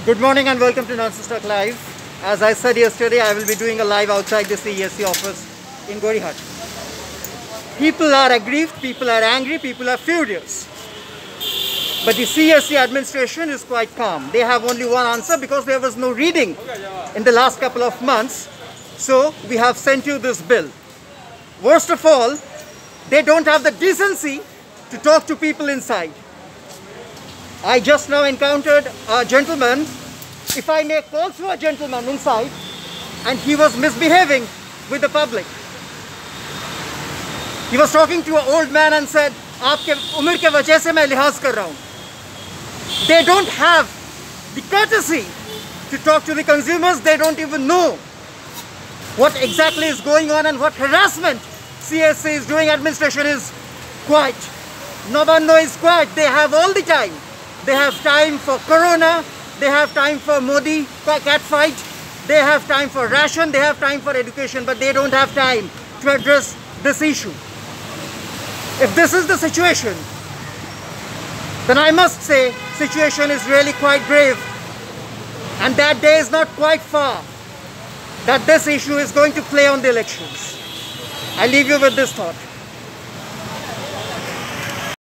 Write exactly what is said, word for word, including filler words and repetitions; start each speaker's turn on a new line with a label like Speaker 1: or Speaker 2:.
Speaker 1: Good morning and welcome to Nonsense Talk Live. As I said yesterday, I will be doing a live outside the C E S C office in Gorihat. People are aggrieved, people are angry, people are furious. But the C E S C administration is quite calm. They have only one answer because there was no reading in the last couple of months. So we have sent you this bill. Worst of all, they don't have the decency to talk to people inside. I just now encountered a gentleman, if I may call to a gentleman inside, and he was misbehaving with the public. He was talking to an old man and said, "Aapke umr ke wajah se main lihaz kar raha hu." They don't have the courtesy to talk to the consumers. They don't even know what exactly is going on and what harassment C E S C is doing. Administration is quiet. Nobando is quiet. They have all the time. They have time for Corona, they have time for Modi cat fight, they have time for ration, they have time for education, but they don't have time to address this issue. If this is the situation, then I must say situation is really quite grave, and that day is not quite far that this issue is going to play on the elections. I leave you with this thought.